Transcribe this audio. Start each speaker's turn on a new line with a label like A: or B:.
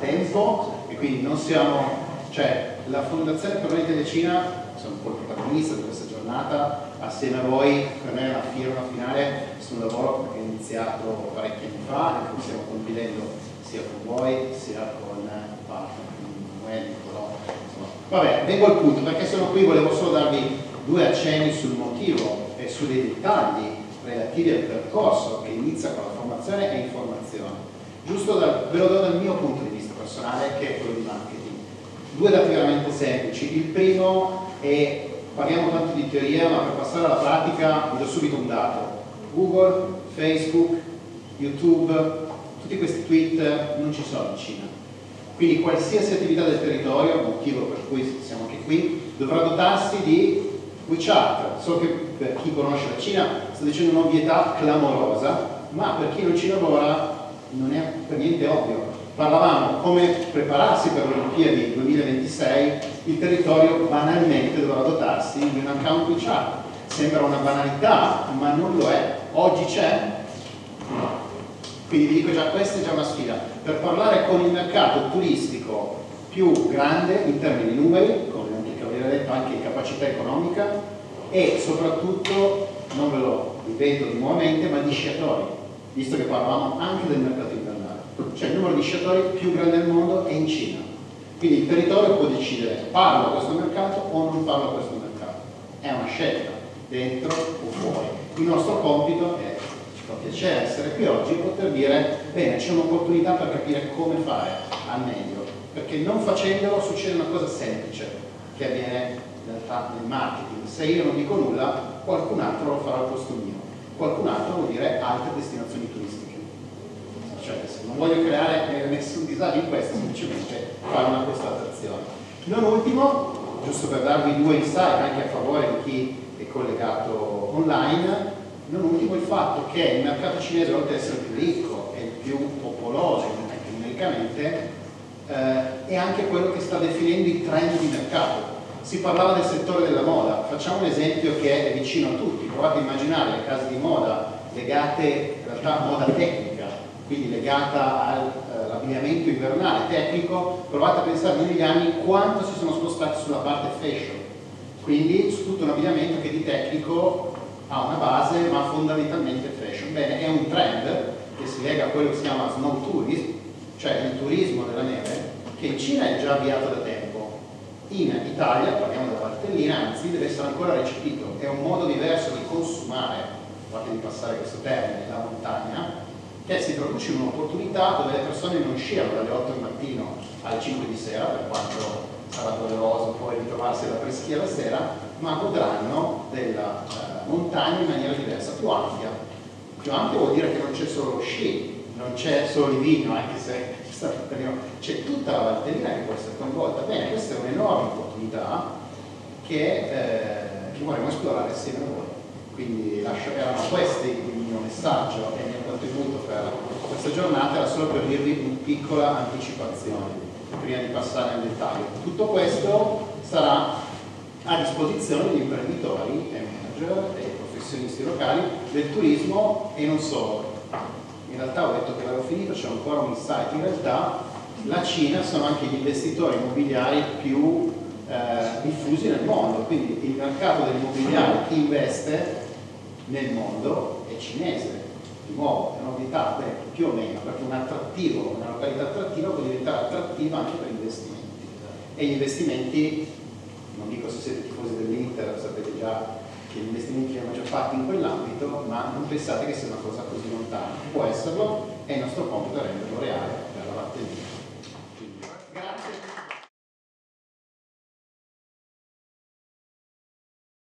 A: tempo e quindi non siamo, cioè la Fondazione per l'Oriente Cina, sono un po' il protagonista di questa giornata, assieme a voi, per me è una finale su un lavoro che è iniziato parecchi anni fa e che stiamo condividendo sia con voi sia con partner, quindi Nicolò, insomma. Vabbè, vengo al punto, perché sono qui, volevo solo darvi due accenni sul motivo e sui dettagli relativi al percorso che inizia con la formazione e informazione. Giusto ve lo do dal mio punto di vista personale, che è quello di marketing. Due dati veramente semplici. Il primo è, parliamo tanto di teoria, ma per passare alla pratica vi do subito un dato. Google, Facebook, YouTube, tutti questi tweet non ci sono in Cina. Quindi qualsiasi attività del territorio, motivo per cui siamo anche qui, dovrà dotarsi di WeChat. So che per chi conosce la Cina sto dicendo un'ovvietà clamorosa, ma per chi non ci lavora non è per niente ovvio. Parlavamo come prepararsi per le Olimpiadi 2026, il territorio banalmente dovrà dotarsi di un account WeChat. Sembra una banalità, ma non lo è. Oggi c'è? No. Quindi vi dico già, questa è già una sfida. Per parlare con il mercato turistico più grande in termini di numeri, come vi ho detto anche di capacità economica, e soprattutto, non ve lo ripeto nuovamente, ma di sciatori, visto che parlavamo anche del mercato invernale. Cioè il numero di sciatori più grande del mondo è in Cina. Quindi il territorio può decidere parlo a questo mercato o non parlo a questo mercato. È una scelta, dentro o fuori. Il nostro compito è, ci fa piacere essere qui oggi, poter dire bene, c'è un'opportunità per capire come fare al meglio, perché non facendolo succede una cosa semplice che avviene in realtà nel marketing. Se io non dico nulla, qualcun altro lo farà al posto mio. Qualcun altro vuol dire altre destinazioni turistiche. Cioè, non voglio creare nessun disagio in questo, semplicemente fare una constatazione. Non ultimo, giusto per darvi due insight anche a favore di chi è collegato online, non ultimo il fatto che il mercato cinese, oltre ad essere più ricco e più popoloso anche numericamente, è anche quello che sta definendo i trend di mercato. Si parlava del settore della moda, facciamo un esempio che è vicino a tutti. Provate a immaginare le case di moda legate in realtà a moda tecnica, quindi legata all'abbigliamento invernale tecnico. Provate a pensare negli anni quanto si sono spostati sulla parte fashion, quindi su tutto un abbigliamento che di tecnico ha una base ma fondamentalmente fashion. Bene, è un trend che si lega a quello che si chiama snow tourism, cioè il turismo della neve, che in Cina è già avviato da tempo. In Italia, parliamo della Valtellina, anzi deve essere ancora recepito. È un modo diverso di consumare, fate di passare questo termine, la montagna, che si traduce in un'opportunità dove le persone non sciano dalle 8 del mattino alle 5 di sera, per quanto sarà doloroso poi ritrovarsi alla freschia la sera, ma godranno della montagna in maniera diversa, più ampia. Più ampia vuol dire che non c'è solo lo sci, non c'è solo Livigno, anche se c'è tutta la Valtellina che può essere coinvolta. Bene, questa è un'enorme opportunità che vorremmo esplorare assieme a voi. Quindi erano questi il mio messaggio e il mio contributo per questa giornata, era solo per dirvi una piccola anticipazione prima di passare nel dettaglio. Tutto questo sarà a disposizione degli imprenditori e manager e professionisti locali del turismo e non solo. In realtà ho detto che l'avevo finito, c'è ancora un insight. In realtà la Cina sono anche gli investitori immobiliari più diffusi nel mondo, quindi il mercato dell'immobiliare che investe nel mondo è cinese. Di nuovo, è una novità, più o meno, perché un attrattivo, una località attrattiva può diventare attrattiva anche per investimenti. E gli investimenti, non dico se siete tifosi dell'Inter, sapete già che gli investimenti li abbiamo già fatti in quell'ambito, ma non pensate che sia una cosa così lontana. Può esserlo, e il nostro compito è renderlo reale per la Valtellina. Grazie.